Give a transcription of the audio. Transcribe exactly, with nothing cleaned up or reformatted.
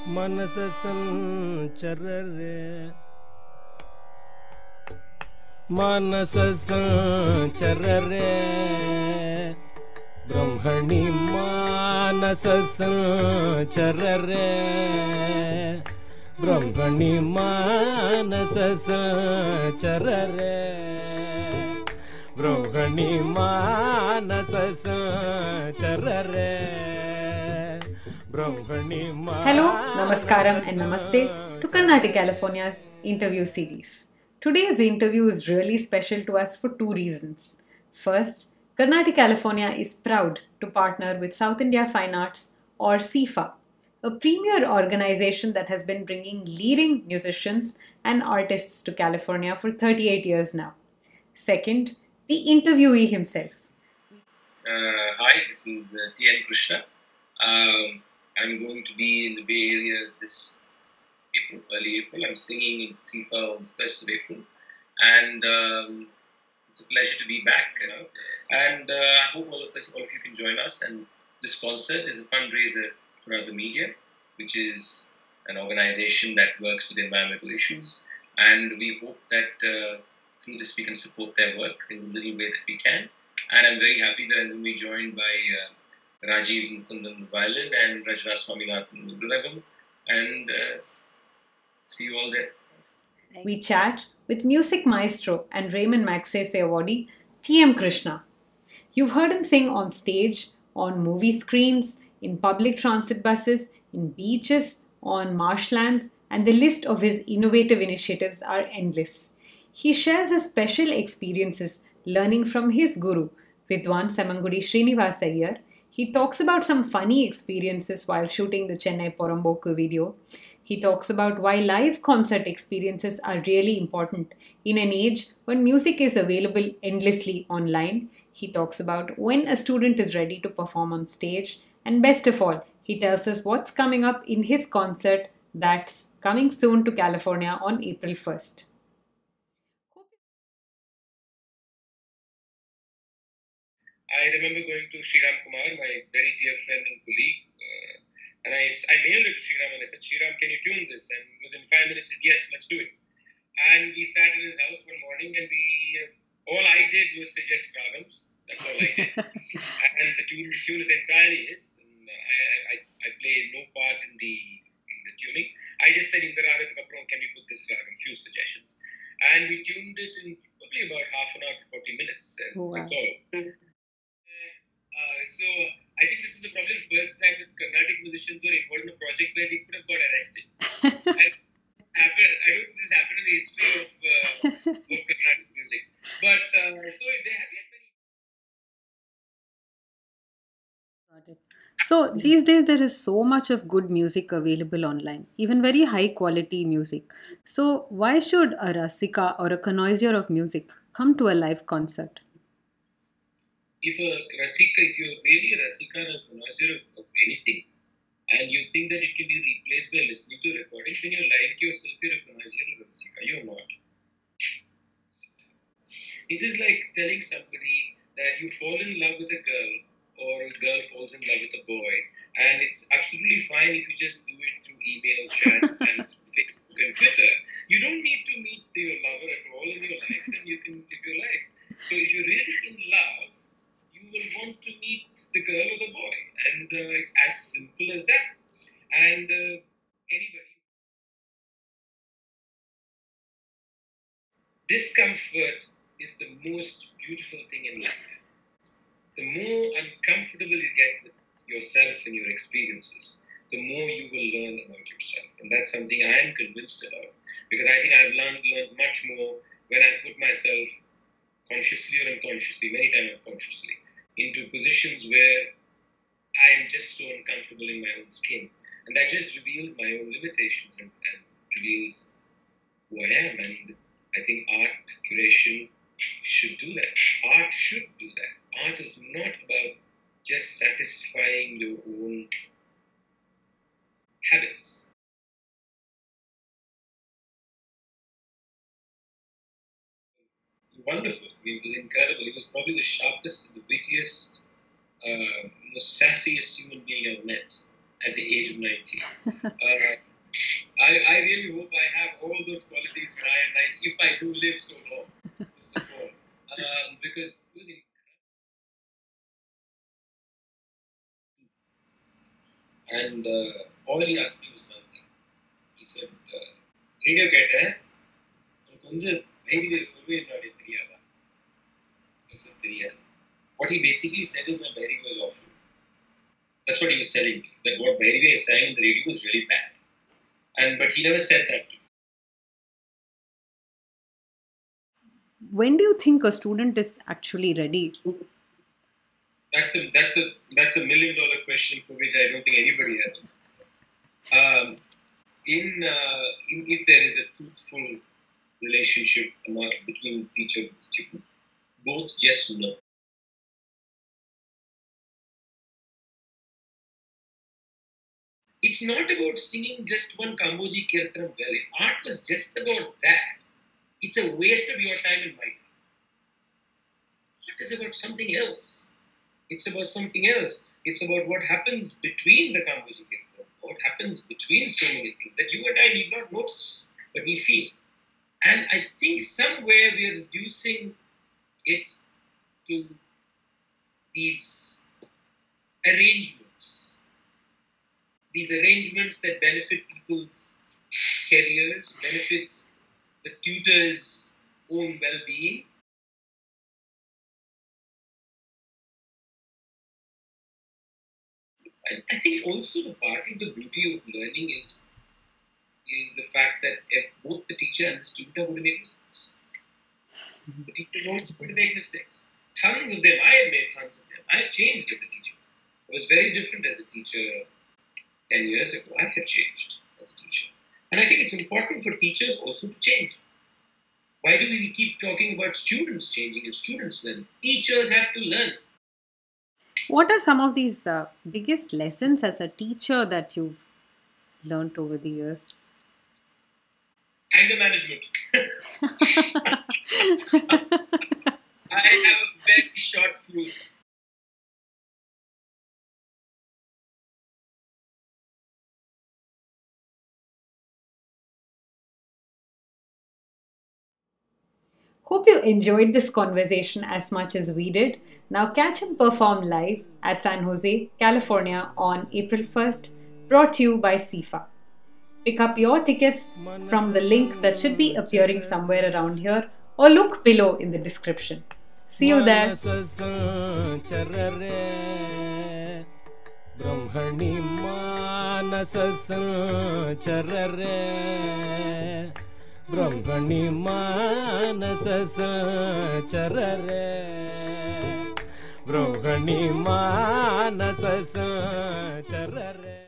मनस संचर रे मानस संचर रे ब्रह्मणि मानस संचर रे ब्रह्मणि मानस संचर रे ब्रह्मणि मानस संचर रे Hello, Namaskaram and Namaste to Carnatic California's interview series. Today's interview is really special to us for two reasons. First, Carnatic California is proud to partner with South India Fine Arts or C I F A, a premier organization that has been bringing leading musicians and artists to California for thirty-eight years now. Second, the interviewee himself. Uh, hi, this is uh, T N Krishna. Um, I'm going to be in the Bay Area this April, early April. I'm singing in C I F A on the first of April. And um, it's a pleasure to be back, you know. And uh, I hope all of, us, all of you can join us. And this concert is a fundraiser for Other Media, which is an organization that works with environmental issues. And we hope that uh, through this we can support their work in the little way that we can. And I'm very happy that I'm going to be joined by uh, Rajiv Mukundan on the violin and Rajna Swaminathan on the mridangam, and uh, see you all there. We chat with music maestro and Raymond Magsaysay awardee T M Krishna. You've heard him sing on stage, on movie screens, in public transit buses, in beaches, on marshlands, and the list of his innovative initiatives are endless. He shares his special experiences learning from his guru, Vidwan Semangudi Srinivas Iyer. He talks about some funny experiences while shooting the Chennai Porambokku video. He talks about why live concert experiences are really important in an age when music is available endlessly online. He talks about when a student is ready to perform on stage. And best of all, he tells us what's coming up in his concert that's coming soon to California on April first. I remember going to Sriram Kumar, my very dear friend and colleague, uh, and I, I mailed it to Sriram and I said, Sriram, can you tune this? And within five minutes, he said, yes, let's do it. And we sat in his house one morning and we, uh, all I did was suggest ragams. That's all I did. And the tune, the tune is entirely his. And I, I, I play no part in the in the tuning. I just said, in the ragat kapram, can we put this ragam? Few suggestions. And we tuned it in probably about half an hour to forty minutes. And oh, wow. That's all. Uh, so I think this is the probably the first time that Carnatic musicians were involved in a project where they could have got arrested. I, happened, I don't think this happened in the history of, uh, of Carnatic music. But uh, so they have yet many. Got it. So these days there is so much of good music available online, even very high quality music. So why should a Rasika or a connoisseur of music come to a live concert? If a Rasika, if you're really a Rasika or a connoisseur of, of anything, and you think that it can be replaced by listening to recordings, then you're lying to yourself, you're a connoisseur or a Rasika. You're not. It is like telling somebody that you fall in love with a girl, or a girl falls in love with a boy, and it's absolutely fine if you just do it through email, chat, and Facebook and Twitter. You don't need to meet your lover at all in your life, then you can live your life. So if you're really in love, you will want to meet the girl or the boy, and uh, it's as simple as that. And uh, anybody, discomfort is the most beautiful thing in life. The more uncomfortable you get with yourself and your experiences, the more you will learn about yourself, and that's something I am convinced about, because I think I've learned learned much more when I put myself consciously or unconsciously, many times unconsciously, into positions where I am just so uncomfortable in my own skin. And that just reveals my own limitations and, and reveals who I am. And I think art curation should do that. Art should do that. Art is not about just satisfying your own habits. Wonderful. It was incredible. He was probably the sharpest, the wittiest, uh, most sassiest human being I've met. at the age of nineteen. uh, I, I really hope I have all those qualities when I am ninety, if I do live so long, first of all. Um, because it was in and uh, all he asked me was one thing. He said, uh, radio கேட்டேன் உனக்கு வந்து பைரவியர் குருவே என்னுடைய தெரியாதா? I said, தெரியாது. What he basically said is my Bhairavi was awful. That's what he was telling me. That what Bhairavi is saying in the radio was really bad. And but he never said that to me. When do you think a student is actually ready? That's a that's a that's a million dollar question for which I don't think anybody has an answer. Um, in, uh, in if there is a truthful relationship among, between teacher and student, both yes and no. It's not about singing just one Kamboji Kirtanam well. If art was just about that, it's a waste of your time and my time. Art is about something else. It's about something else. It's about what happens between the Kamboji Kirtanam, what happens between so many things that you and I need not notice, but we feel. And I think somewhere we are reducing it to these arrangements. These arrangements that benefit people's careers, benefits the tutor's own well-being. I, I think also the part of the beauty of learning is, is the fact that if both the teacher and the student are going to make mistakes. The teacher is also going to make mistakes. Tons of them. I have made tons of them. I have changed as a teacher. I was very different as a teacher ten years ago. I have changed as a teacher. And I think it's important for teachers also to change. Why do we keep talking about students changing and students learning? Teachers have to learn. What are some of these uh, biggest lessons as a teacher that you've learned over the years? Anger management. I have a very short fuse. Hope you enjoyed this conversation as much as we did. Now catch him perform live at San Jose, California on April first, brought to you by C I F A. Pick up your tickets from the link that should be appearing somewhere around here or look below in the description. See you there. Brahmani Manasa Sancharare Brahmani Manasa Sancharare Brahmani Manasa Sancharare